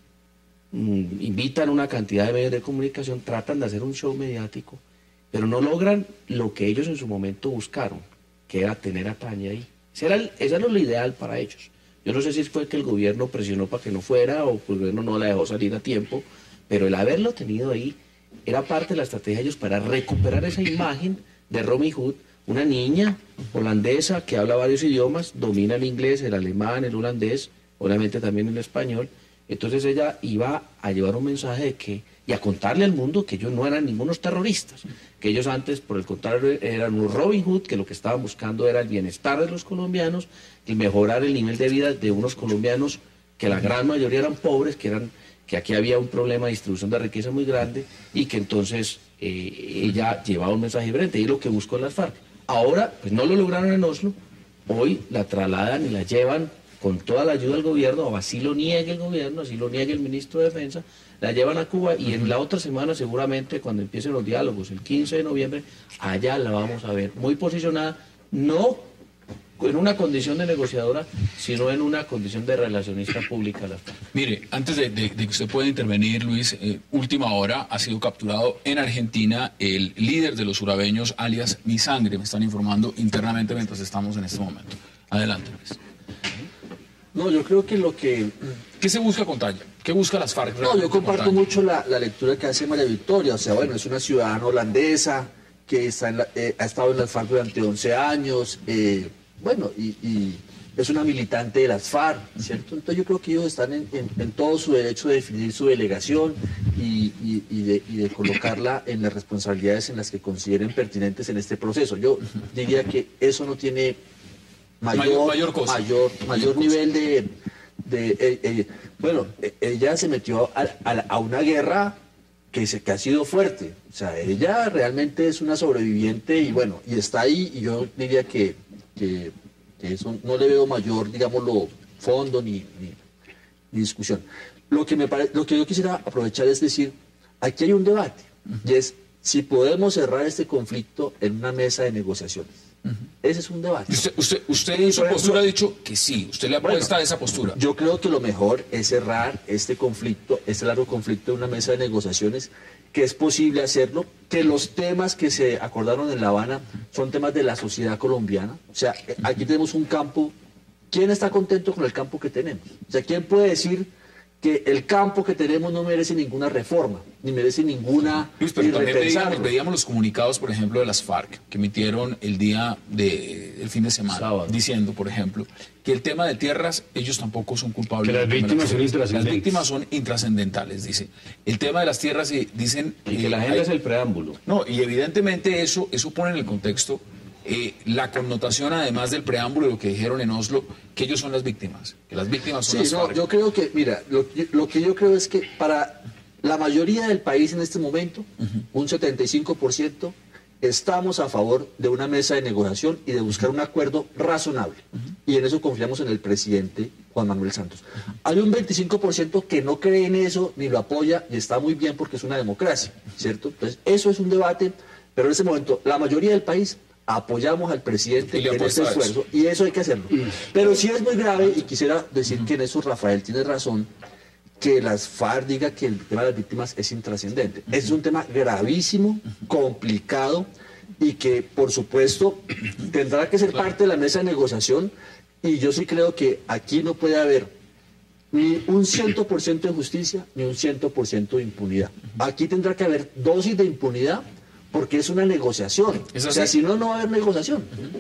invitan una cantidad de medios de comunicación, tratan de hacer un show mediático, pero no logran lo que ellos en su momento buscaron, que era tener a Tania ahí. Ese era, el, ese era lo ideal para ellos. Yo no sé si fue que el gobierno presionó para que no fuera o el gobierno no la dejó salir a tiempo, pero el haberlo tenido ahí era parte de la estrategia de ellos para recuperar esa imagen de Robin Hood, una niña holandesa que habla varios idiomas, domina el inglés, el alemán, el holandés, obviamente también el español. Entonces ella iba a llevar un mensaje de que, y a contarle al mundo que ellos no eran ningunos terroristas, que ellos antes, por el contrario, eran unos Robin Hood, que lo que estaban buscando era el bienestar de los colombianos y mejorar el nivel de vida de unos colombianos que la gran mayoría eran pobres, que eran que aquí había un problema de distribución de riqueza muy grande y que entonces eh, ella llevaba un mensaje diferente, y es lo que buscó las FARC. Ahora, pues no lo lograron en Oslo, hoy la trasladan y la llevan con toda la ayuda del gobierno, o así lo niegue el gobierno, así lo niegue el ministro de Defensa, la llevan a Cuba y en la otra semana seguramente cuando empiecen los diálogos, el quince de noviembre, allá la vamos a ver muy posicionada, no en una condición de negociadora, sino en una condición de relacionista pública. Mire, antes de, de, de que usted pueda intervenir, Luis, eh, última hora, ha sido capturado en Argentina el líder de los urabeños, alias Mi Sangre, me están informando internamente mientras estamos en este momento. Adelante, Luis. No, yo creo que lo que... ¿Qué se busca con Tania? ¿Qué busca las FARC? No, yo comparto mucho la, la lectura que hace María Victoria. O sea, bueno, es una ciudadana holandesa que está en la, eh, ha estado en las FARC durante once años, eh, bueno, y, y es una militante de las FARC, ¿cierto? Entonces yo creo que ellos están en, en, en todo su derecho de definir su delegación y, y, y, de, y de colocarla en las responsabilidades en las que consideren pertinentes en este proceso. Yo diría que eso no tiene... Mayor, mayor, mayor, cosa. mayor, mayor mayor nivel cosa. de... de eh, eh, bueno, eh, ella se metió a, a, a una guerra que, se, que ha sido fuerte. O sea, ella realmente es una sobreviviente y bueno, y está ahí y yo diría que, que, que eso no le veo mayor, digámoslo, fondo ni, ni, ni discusión. Lo que, me pare, lo que yo quisiera aprovechar es decir, aquí hay un debate, uh-huh. y es si podemos cerrar este conflicto en una mesa de negociaciones. Uh-huh. Ese es un debate. Usted, usted, usted en su ejemplo, postura ha dicho que sí, usted le apuesta bueno, a esa postura. Yo creo que lo mejor es cerrar este conflicto, este largo conflicto en una mesa de negociaciones, que es posible hacerlo, que los temas que se acordaron en La Habana son temas de la sociedad colombiana. O sea, aquí tenemos un campo, ¿quién está contento con el campo que tenemos? O sea, ¿quién puede decir que el campo que tenemos no merece ninguna reforma, ni merece ninguna... Luis, pero también veíamos, veíamos los comunicados, por ejemplo, de las FARC, que emitieron el día de, el fin de semana, sábado, diciendo, por ejemplo, que el tema de tierras, ellos tampoco son culpables. Que las víctimas son intrascendentales. Las víctimas son intrascendentales, dice. El tema de las tierras, dicen... Y que la agenda es el preámbulo. No, y evidentemente eso, eso pone en el contexto eh, la connotación, además del preámbulo de lo que dijeron en Oslo, que ellos son las víctimas, que las víctimas son Sí, las no, FARC. yo creo que, mira, lo, que- lo que yo creo es que para la mayoría del país en este momento, un setenta y cinco por ciento, estamos a favor de una mesa de negociación y de buscar un acuerdo razonable. Y en eso confiamos en el presidente Juan Manuel Santos. Hay un veinticinco por ciento que no cree en eso ni lo apoya y está muy bien porque es una democracia, ¿cierto? Entonces, eso es un debate, pero en este momento la mayoría del país apoyamos al presidente Y le en apuesta este a eso. esfuerzo y eso hay que hacerlo. Pero sí es muy grave y quisiera decir que en eso Rafael tiene razón, que las FARC diga que el tema de las víctimas es intrascendente. Ese es un tema gravísimo, complicado y que, por supuesto, tendrá que ser parte de la mesa de negociación y yo sí creo que aquí no puede haber ni un cien por ciento de justicia ni un cien por ciento de impunidad. Aquí tendrá que haber dosis de impunidad porque es una negociación. ¿Es O sea, así? si no, no va a haber negociación.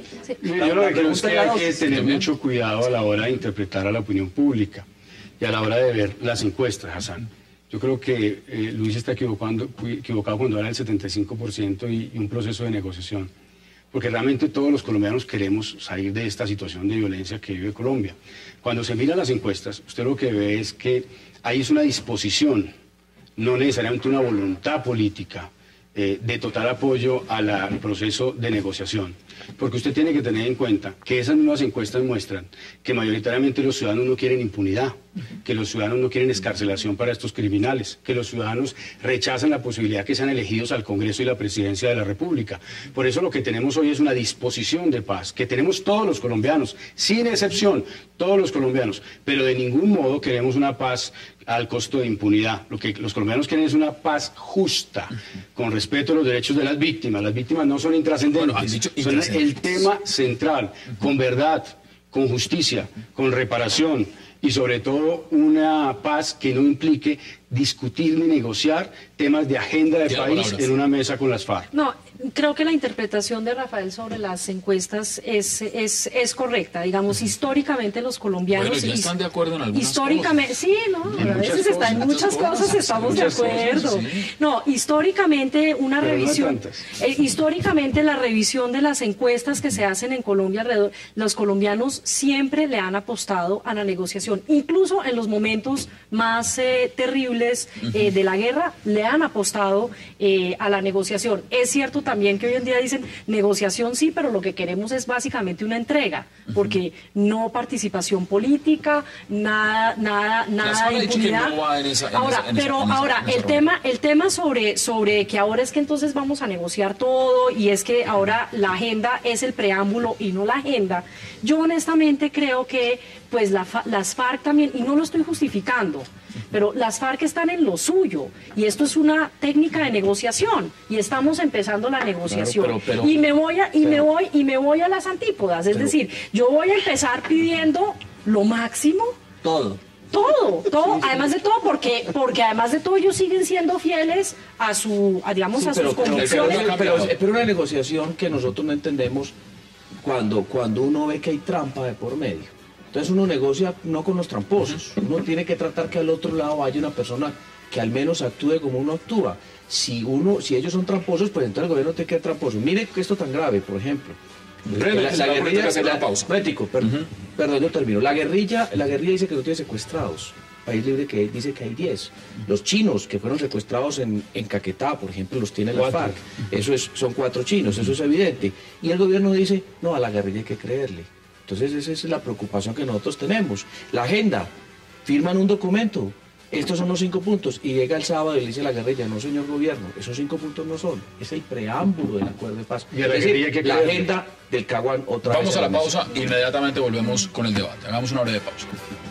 Yo lo que creo es que hay que tener También. mucho cuidado a la hora de interpretar a la opinión pública y a la hora de ver las encuestas, Hassan. Yo creo que eh, Luis está equivocando, equivocado cuando habla del setenta y cinco por ciento y, y un proceso de negociación, porque realmente todos los colombianos queremos salir de esta situación de violencia que vive Colombia. Cuando se miran las encuestas, usted lo que ve es que ahí es una disposición, no necesariamente una voluntad política, eh, de total apoyo a la- al proceso de negociación. Porque usted tiene que tener en cuenta que esas mismas encuestas muestran que mayoritariamente los ciudadanos no quieren impunidad, que los ciudadanos no quieren excarcelación para estos criminales, que los ciudadanos rechazan la posibilidad que sean elegidos al Congreso y la Presidencia de la República. Por eso lo que tenemos hoy es una disposición de paz, que tenemos todos los colombianos, sin excepción, todos los colombianos, pero de ningún modo queremos una paz al costo de impunidad. Lo que los colombianos quieren es una paz justa, con respeto a los derechos de las víctimas. Las víctimas no son intrascendentes, Bueno, han dicho son el intrascendentes. tema central, con verdad, con justicia, con reparación y sobre todo una paz que no implique discutir ni negociar temas de agenda de Tiene país palabras. en una mesa con las FARC. No, creo que la interpretación de Rafael sobre las encuestas es, es, es correcta. Digamos, históricamente los colombianos... Bueno, ya están de acuerdo en algunas Históricamente, sí, ¿no? En A veces muchas está en cosas, muchas muchas cosas, cosas, estamos muchas de cosas, acuerdo. sí. No, históricamente una Pero no revisión... tantas. eh, históricamente la revisión de las encuestas que se hacen en Colombia alrededor, los colombianos siempre le han apostado a la negociación. Incluso en los momentos más eh, terribles eh, de la guerra, le han apostado eh, a la negociación. Es cierto también que hoy en día dicen negociación sí, pero lo que queremos es básicamente una entrega, porque no participación política, nada, nada, nada FARC de ha dicho que impunidad. no va en esa- en ahora, esa- en esa- pero en esa- ahora en esa el ronda. tema, el tema sobre, sobre que ahora es que entonces vamos a negociar todo y es que ahora la agenda es el preámbulo y no la agenda. Yo honestamente creo que pues la fa- las FARC también, y no lo estoy justificando, pero las FARC están en lo suyo y esto es una técnica de negociación y estamos empezando la negociación. pero- pero- y me voy a, y me pero- voy y me voy a las antípodas, es Pero- decir, yo voy a empezar pidiendo lo máximo. Todo. Todo, todo, además de todo, porque, porque además de todo ellos siguen siendo fieles a su, a, digamos, Sí, a pero, sus pero- convicciones. pero- pero- pero una negociación que nosotros no entendemos cuando, cuando uno ve que hay trampa de por medio. Entonces uno negocia no con los tramposos, uno tiene que tratar que al otro lado haya una persona que al menos actúe como uno actúa. Si uno, si ellos son tramposos, pues entonces el gobierno tiene que ser tramposo. Mire que esto tan grave, por ejemplo. Breve, la, se la va a poner guerrilla, que hacer la- una pausa. Momentico, per- perdón, yo termino. La guerrilla, la guerrilla dice que no tiene secuestrados. País Libre que dice que hay diez. Los chinos que fueron secuestrados en, en Caquetá, por ejemplo, los tiene la Cuatro. FARC. Eso es, son cuatro chinos, eso es evidente. Y el gobierno dice, no, a la guerrilla hay que creerle. Entonces esa es la preocupación que nosotros tenemos. La agenda, firman un documento, estos son los cinco puntos, y llega el sábado y le dice a la guerrilla, no señor gobierno, esos cinco puntos no son, es el preámbulo del acuerdo de paz. Y a la Es decir, guerrilla hay que la creerle. agenda del Caguán otra vez. Vamos a la mesa. pausa, inmediatamente volvemos con el debate. Hagamos una breve pausa.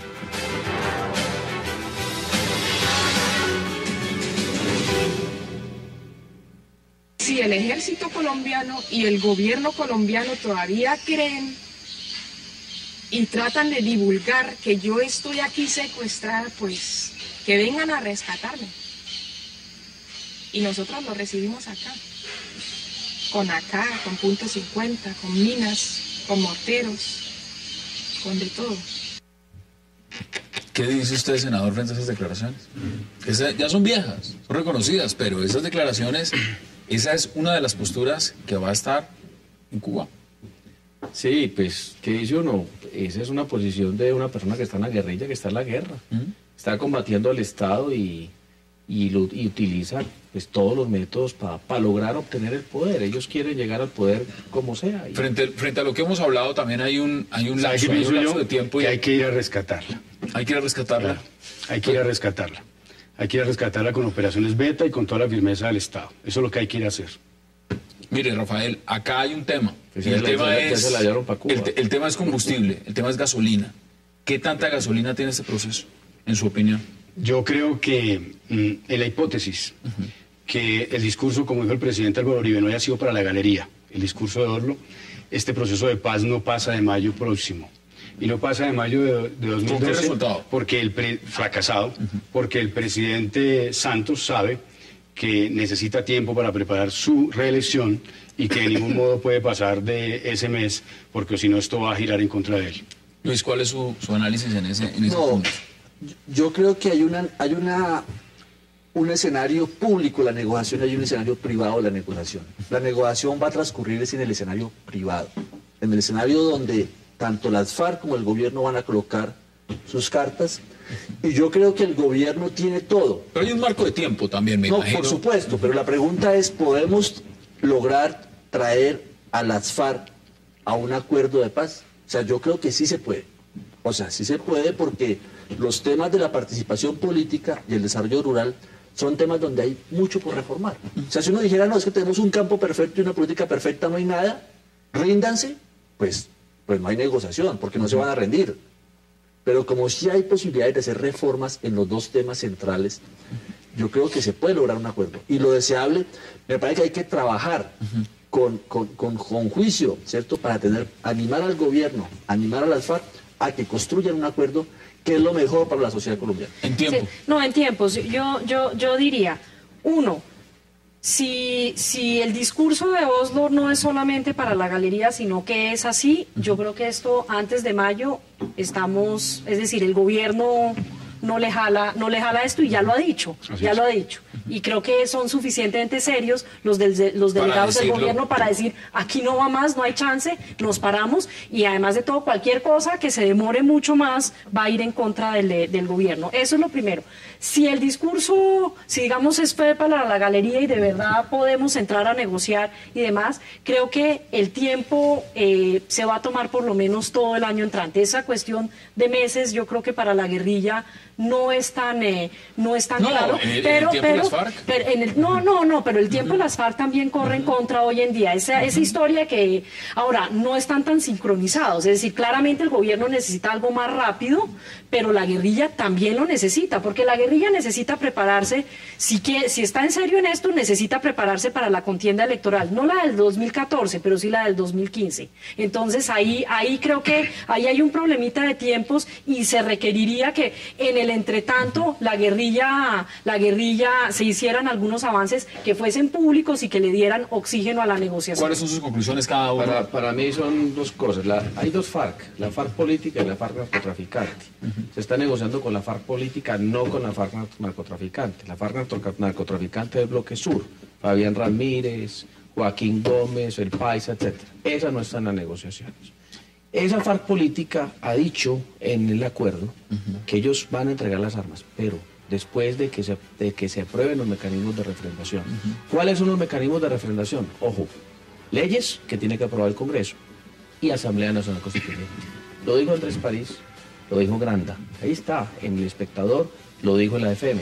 Si el ejército colombiano y el gobierno colombiano todavía creen y tratan de divulgar que yo estoy aquí secuestrada, pues que vengan a rescatarme. Y nosotros lo recibimos acá, con A K, con punto cincuenta, con minas, con morteros, con de todo. ¿Qué dice usted, senador, frente a esas declaraciones? Esas ya son viejas, son reconocidas, pero esas declaraciones, esa es una de las posturas que va a estar en Cuba. Sí, pues, ¿qué dice uno? Esa es una posición de una persona que está en la guerrilla, que está en la guerra. ¿Mm? Está combatiendo al Estado y, y, lo, y utiliza pues, todos los métodos para pa lograr obtener el poder. Ellos quieren llegar al poder como sea. Y... Frente, frente a lo que hemos hablado, también hay un, hay un lapso, hay un lapso de tiempo. Que y hay que ir a rescatarla. Hay que ir a rescatarla. Claro, hay que ir a rescatarla. Hay que ir a rescatarla con operaciones beta y con toda la firmeza del Estado. Eso es lo que hay que ir a hacer. Mire, Rafael, acá hay un tema. Pues el, la, tema la, es, la el, te, el tema es combustible, el tema es gasolina. ¿Qué tanta gasolina tiene este proceso, en su opinión? Yo creo que mm, en la hipótesis uh-huh. que el discurso, como dijo el presidente Álvaro Uribe, no haya sido para la galería, el discurso de Oslo, este proceso de paz no pasa de mayo próximo. Y no pasa de mayo de, de dos mil doce porque el pre, fracasado, uh-huh. porque el presidente Santos sabe que necesita tiempo para preparar su reelección y que de ningún modo puede pasar de ese mes, porque si no esto va a girar en contra de él. Luis, ¿cuál es su, su análisis en ese, en ese no, punto? Yo creo que hay una hay una un escenario público de la negociación y hay un escenario privado de la negociación. La negociación va a transcurrir en el escenario privado, en el escenario donde tanto las FARC como el gobierno van a colocar sus cartas. Y yo creo que el gobierno tiene todo. Pero hay un marco de tiempo también, me no, imagino. por supuesto, pero la pregunta es, ¿podemos lograr traer a las FARC a un acuerdo de paz? O sea, yo creo que sí se puede. O sea, sí se puede porque los temas de la participación política y el desarrollo rural son temas donde hay mucho por reformar. O sea, si uno dijera, no, es que tenemos un campo perfecto y una política perfecta, no hay nada, ríndanse, pues, pues no hay negociación, porque no se van a rendir. Pero como sí hay posibilidades de hacer reformas en los dos temas centrales, yo creo que se puede lograr un acuerdo. Y lo deseable, me parece que hay que trabajar uh-huh. con, con, con, con juicio, ¿cierto? Para tener, animar al gobierno, animar a las FARC a que construyan un acuerdo que es lo mejor para la sociedad colombiana. En tiempo. Sí, no, en tiempos. Yo, yo, yo diría, uno, Si, si el discurso de Oslo no es solamente para la galería, sino que es así, yo creo que esto antes de mayo estamos, es decir, el gobierno no le jala, no le jala esto y ya lo ha dicho, así ya es. lo ha dicho. Y creo que son suficientemente serios los, del, los delegados del gobierno para decir, aquí no va más, no hay chance, nos paramos y además de todo, cualquier cosa que se demore mucho más va a ir en contra del, del gobierno. Eso es lo primero. Si el discurso, si digamos es para la galería y de verdad podemos entrar a negociar y demás, creo que el tiempo eh, se va a tomar por lo menos todo el año entrante. Esa cuestión de meses yo creo que para la guerrilla no es tan, eh, no es tan no, claro. En el, pero, en el pero, las FARC. pero en el, no, no, no, pero el tiempo de uh-huh. las FARC también corre en contra hoy en día. Esa, uh-huh. esa historia que ahora no están tan sincronizados. Es decir, claramente el gobierno necesita algo más rápido, pero la guerrilla también lo necesita, porque la guerrilla necesita prepararse, si, quiere, si está en serio en esto, necesita prepararse para la contienda electoral, no la del dos mil catorce, pero sí la del dos mil quince. Entonces ahí, ahí creo que ahí hay un problemita de tiempos y se requeriría que en el entretanto la guerrilla, la guerrilla se hicieran algunos avances que fuesen públicos y que le dieran oxígeno a la negociación. ¿Cuáles son sus conclusiones cada uno? Para, para mí son dos cosas. La, hay dos FARC, la FARC política y la FARC narcotraficante. Uh-huh. Se está negociando con la FARC política, no con la FARC narcotraficante. La FARC narcotraficante del bloque sur, Fabián Ramírez, Joaquín Gómez, El Paisa, etcétera. Esa no está en las negociaciones. Esa FARC política ha dicho en el acuerdo uh-huh. que ellos van a entregar las armas, pero después de que se, de que se aprueben los mecanismos de refrendación. Uh-huh. ¿Cuáles son los mecanismos de refrendación? Ojo, leyes que tiene que aprobar el Congreso y Asamblea Nacional Constituyente. Lo dijo Andrés París, lo dijo Granda, ahí está, en El Espectador, lo dijo en la F M,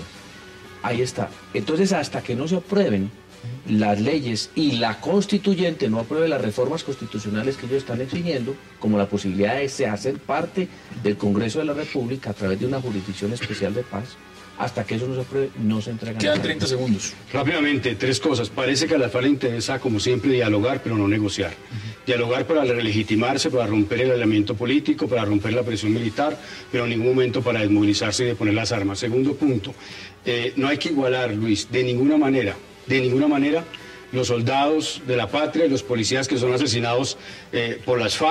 ahí está. Entonces, hasta que no se aprueben las leyes y la constituyente no apruebe las reformas constitucionales que ellos están exigiendo, como la posibilidad de hacer parte del Congreso de la República a través de una jurisdicción especial de paz, hasta que eso no se apruebe, no se entregan. Quedan treinta segundos. Rápidamente, tres cosas. Parece que a la FARC le interesa, como siempre, dialogar, pero no negociar. Uh-huh. Dialogar para relegitimarse, para romper el aislamiento político, para romper la presión militar, pero en ningún momento para desmovilizarse y de poner las armas. Segundo punto, eh, no hay que igualar, Luis, de ninguna manera, de ninguna manera, los soldados de la patria y los policías que son asesinados eh, por las FARC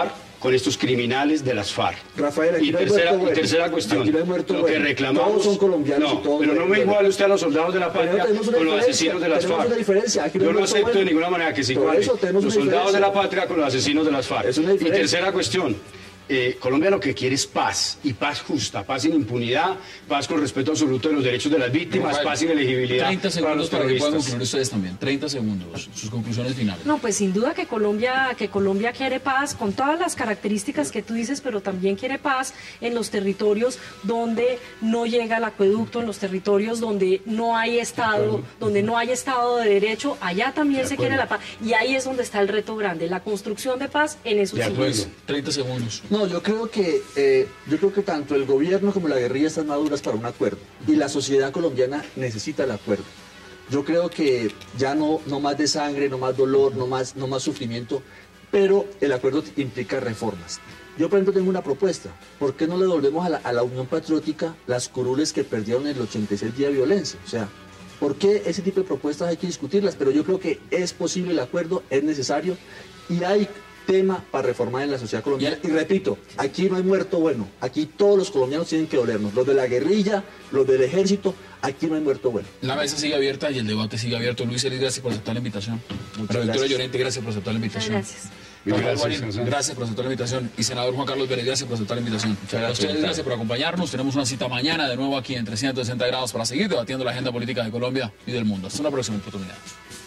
con estos criminales de las FARC. Rafael, aquí y no hay tercera, muerto y bueno. tercera cuestión, Aquí no hay muerto lo que bueno. reclamamos... Todos son colombianos no, y todos pero no me buenos. iguale usted a los soldados de la Pero patria tenemos una con los diferencia, asesinos de las tenemos FARC. una diferencia, aquí no Yo hay no muerto acepto de bueno. ninguna manera que se Por iguale eso tenemos los una soldados de diferencia. la patria con los asesinos de las FARC. Es una Y diferencia. tercera cuestión, eh, Colombia lo que quiere es paz, y paz justa, paz sin impunidad, paz con respeto absoluto de los derechos de las víctimas, Rafael, paz sin elegibilidad treinta para segundos los para, que puedan terroristas. concluir ustedes también. treinta segundos. Sus conclusiones finales. No, pues sin duda que Colombia, que Colombia quiere paz con todas las características que tú dices, pero también quiere paz en los territorios donde no llega el acueducto, en los territorios donde no hay Estado, donde no hay Estado de Derecho, allá también se quiere la paz. Y ahí es donde está el reto grande, la construcción de paz en esos De acuerdo. sitios. treinta segundos. No, yo creo que eh, yo creo que tanto el gobierno como la guerrilla están maduras para un acuerdo y la sociedad colombiana necesita el acuerdo. Yo creo que ya no, no más de sangre, no más dolor, no más, no más sufrimiento, pero el acuerdo implica reformas. Yo, por ejemplo, tengo una propuesta. ¿Por qué no le devolvemos a la, a la Unión Patriótica las curules que perdieron en el ochenta y seis día de violencia? O sea, ¿por qué ese tipo de propuestas hay que discutirlas? Pero yo creo que es posible el acuerdo, es necesario y hay tema para reformar en la sociedad colombiana. Y repito, aquí no hay muerto bueno, aquí todos los colombianos tienen que dolernos, los de la guerrilla, los del ejército, aquí no hay muerto bueno. La mesa sigue abierta y el debate sigue abierto. Luis Elis, gracias por aceptar la invitación. Muchas Para Victoria gracias. Llorente, gracias por aceptar la Muchas invitación. gracias. Rafael Gracias, Guarín, Gonzalo. gracias por aceptar la invitación. Y senador Juan Carlos Vélez, gracias por aceptar la invitación. gracias, A ustedes, Gonzalo. gracias por acompañarnos. Tenemos una cita mañana de nuevo aquí en trescientos sesenta grados para seguir debatiendo la agenda política de Colombia y del mundo. Hasta una próxima oportunidad.